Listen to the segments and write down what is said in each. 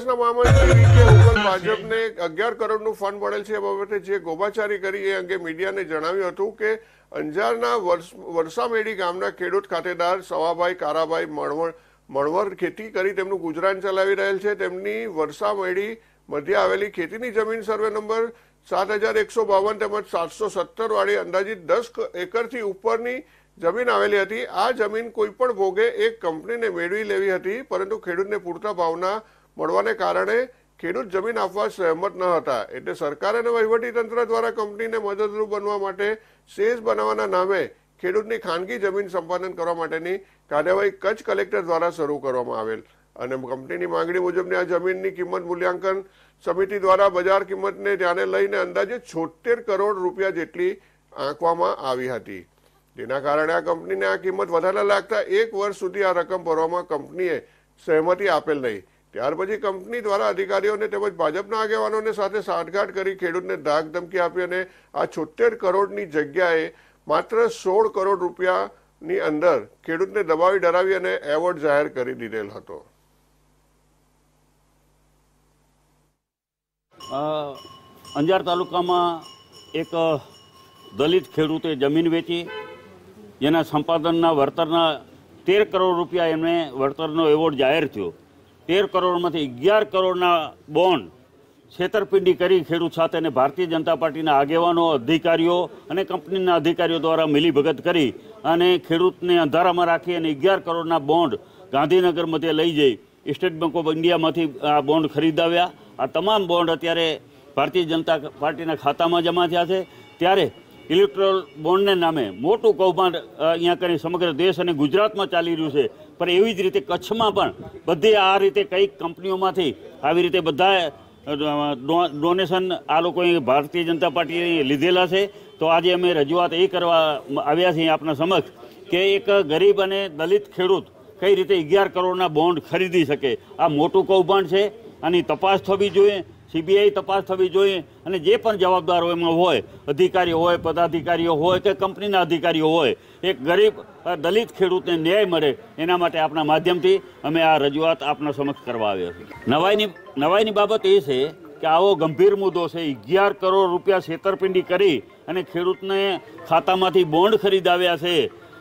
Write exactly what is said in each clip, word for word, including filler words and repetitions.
કોંગ્રેસના મહામંત્રી વી કે હુગલ ભાજપને અગિયાર કરોડનું ફંડ મળેલ છે એ બાબતે જે ગોબાચારી કરી એ અંગે મીડિયાને જણાવ્યું હતું કે અંજારના વરસામેડી ગામના ખેડૂત ખાતેદાર સવાભાઈ કારાભાઈ મણવર મણવર ખેતી કરી તેમનું ગુજરાન ચલાવી રહેલ છે। તેમની વરસામેડી મધ્ય આવેલી ખેતીની જમીન સર્વે નંબર સાત હજાર એકસો બાવન તેમજ સાતસો સત્તર વાળી અંદાજિત દસ એકરથી ઉપરની જમીન આવેલી હતી। આ જમીન કોઈ પણ ભોગે એક કંપનીને મેળવી લેવી હતી, પરંતુ ખેડૂતને પૂરતા ભાવના મળવાને કારણે ખેડૂત જમીન આપવા સહેમત ન હતા, એટલે સરકાર અને વહીવટી તંત્ર દ્વારા કંપનીને મદદરૂપ બનવા માટે શેષ બનાવવાના નામે ખેડૂતની ખાનગી જમીન સંપાદન કરવા માટેની કાર્યવાહી કચ્છ કલેક્ટર દ્વારા શરૂ કરવામાં આવેલ અને કંપનીની માંગણી મુજબની આ જમીનની કિંમત મૂલ્યાંકન સમિતિ દ્વારા બજાર કિંમતને ધ્યાને લઈને અંદાજે છોતેર કરોડ રૂપિયા જેટલી આંકવામાં આવી હતી, જેના કારણે આ કંપનીને આ કિંમત વધારે લાગતા એક વર્ષ સુધી આ રકમ ભરવામાં કંપનીએ સહેમતિ આપેલ નહીં। ત્યાર પછી કંપની દ્વારા અધિકારીઓને તેમજ ભાજપના આગેવાનોને સાથે સાઠગાંઠ કરી ખેડૂતને ધાક ધમકી આપી અને આ છોતેર કરોડની જગ્યાએ માત્ર સોળ કરોડ રૂપિયાની અંદર ખેડૂતને દબાવી ડરાવી અને એવોર્ડ જાહેર કરી દીધેલ હતો। અંજાર તાલુકામાં એક દલિત ખેડૂતે જમીન વેચી, જેના સંપાદનના વળતરના તેર કરોડ રૂપિયા એમને વળતરનો એવોર્ડ જાહેર થયો। તેર કરોડમાંથી અગિયાર કરોડના બોન્ડ છેતરપિંડી કરી ખેડૂત સાથે અને ભારતીય જનતા પાર્ટીના આગેવાનો, અધિકારીઓ અને કંપનીના અધિકારીઓ દ્વારા મિલીભગત કરી અને ખેડૂતને અંધારામાં રાખી અને અગિયાર કરોડના બોન્ડ ગાંધીનગર મધ્યે લઈ જઈ સ્ટેટ બેંક ઓફ ઇન્ડિયામાંથી આ બોન્ડ ખરીદાવ્યા। આ તમામ બોન્ડ અત્યારે ભારતીય જનતા પાર્ટીના ખાતામાં જમા થયા છે। ત્યારે ઇલેક્ટ્રોલ બોન્ડને નામે મોટું કૌભાંડ અહીંયા કરી સમગ્ર દેશ અને ગુજરાતમાં ચાલી રહ્યું છે, પણ એવી જ રીતે કચ્છમાં પણ બધી આ રીતે કઈક કંપનીઓમાંથી આવી રીતે બધા ડોનેશન આ લોકોએ ભારતીય જનતા પાર્ટીએ લીધેલા છે। તો આજે અમે રજૂઆત એ કરવા આવ્યા છીએ આપના સમક્ષ કે એક ગરીબ અને દલિત ખેડૂત કઈ રીતે અગિયાર કરોડના બોન્ડ ખરીદી શકે? આ મોટું કૌભાંડ છે, આની તપાસ થવી જોઈએ, સીબીઆઈ તપાસ થવી જોઈએ અને જે પણ જવાબદારો એમાં હોય, અધિકારીઓ હોય, પદાધિકારીઓ હોય કે કંપનીના અધિકારીઓ હોય, એક ગરીબ દલિત ખેડૂતને ન્યાય મળે એના માટે આપના માધ્યમથી અમે આ રજૂઆત આપના સમક્ષ કરવા આવ્યા છીએ। નવાઈની નવાઈની બાબત એ છે કે આવો ગંભીર મુદ્દો છે, અગિયાર કરોડ રૂપિયા છેતરપિંડી કરી અને ખેડૂતને ખાતામાંથી બોન્ડ ખરીદાવ્યા છે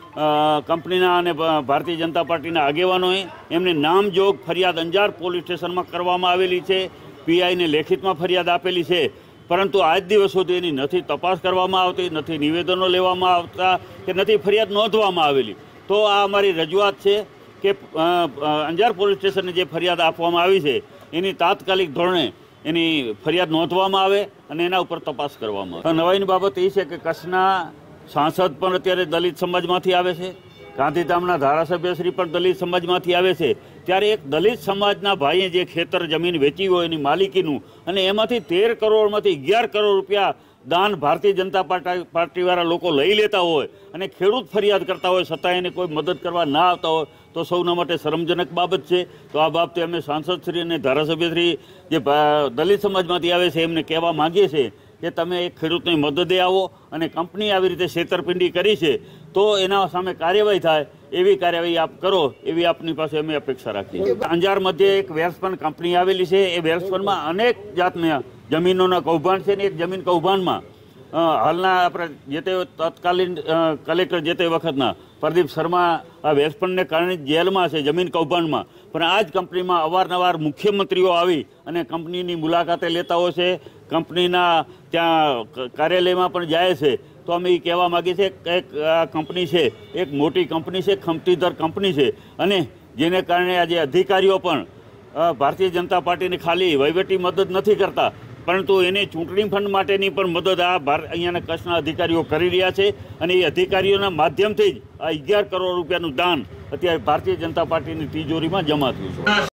કંપનીના અને ભારતીય જનતા પાર્ટીના આગેવાનોએ। એમને નામજોગ ફરિયાદ અંજાર પોલીસ સ્ટેશનમાં કરવામાં આવેલી છે, પીઆઈને લેખિતમાં ફરિયાદ આપેલી છે, પરંતુ આજ દિવસ સુધી એની નથી તપાસ કરવામાં આવતી, નથી નિવેદનો લેવામાં આવતા કે નથી ફરિયાદ નોંધવામાં આવેલી। તો આ અમારી રજૂઆત છે કે અંજાર પોલીસ સ્ટેશને જે ફરિયાદ આપવામાં આવી છે એની તાત્કાલિક ધોરણે એની ફરિયાદ નોંધવામાં આવે અને એના ઉપર તપાસ કરવામાં આવે। નવાઈની બાબત એ છે કે કચ્છના સાંસદ પણ અત્યારે દલિત સમાજમાંથી આવે છે, ગાંધીધામના ધારાસભ્યશ્રી પણ દલિત સમાજમાંથી આવે છે। ત્યારે એક દલિત સમાજના ભાઈએ જે ખેતર જમીન વેચી હોય એની માલિકીનું અને એમાંથી તેર કરોડમાંથી અગિયાર કરોડ રૂપિયા દાન ભારતીય જનતા પાર્ટી પાર્ટીવાળા લોકો લઈ લેતા હોય અને ખેડૂત ફરિયાદ કરતા હોય છતાં એને કોઈ મદદ કરવા ના આવતા હોય તો સૌના માટે શરમજનક બાબત છે। તો આ બાબતે અમે સાંસદશ્રી અને ધારાસભ્યશ્રી જે દલિત સમાજમાંથી આવે છે એમને કહેવા માંગીએ છીએ કે તમે એક ખેડૂતની મદદે આવો અને કંપની આવી રીતે છેતરપિંડી કરી છે તો એના સામે કાર્યવાહી થાય એવી કાર્યવાહી આપ કરો એવી આપની પાસે અમે અપેક્ષા રાખીએ છીએ। અંજાર મધ્યે એક વેલ્સપન કંપની આવેલી છે, એ વેલ્સપનમાં અનેક જાતના જમીનોના કૌભાંડ છે ને એક જમીન કૌભાંડમાં હાલના આપણે જે તે તત્કાલીન કલેક્ટર જે તે વખતના પ્રદીપ શર્મા આ વેલ્સપનને કારણે જેલમાં છે જમીન કૌભાંડમાં, પણ આ જ કંપનીમાં અવારનવાર મુખ્યમંત્રીઓ આવી અને કંપનીની મુલાકાતે લેતા હોય છે, કંપનીના ત્યાં કાર્યાલયમાં પણ જાય છે। તો અમે એ કહેવા માગીએ છીએ કે આ કંપની છે એક મોટી કંપની છે, ખમતીધર કંપની છે અને જેને કારણે આજે અધિકારીઓ પણ ભારતીય જનતા પાર્ટીને ખાલી વહીવટી મદદ નથી કરતા પરંતુ એને ચૂંટણી ફંડ માટેની પણ મદદ આ અહીંયાના કચ્છના અધિકારીઓ કરી રહ્યા છે અને એ અધિકારીઓના માધ્યમથી જ આ અગિયાર કરોડ રૂપિયાનું દાન અત્યારે ભારતીય જનતા પાર્ટીની તિજોરીમાં જમા થયું છે।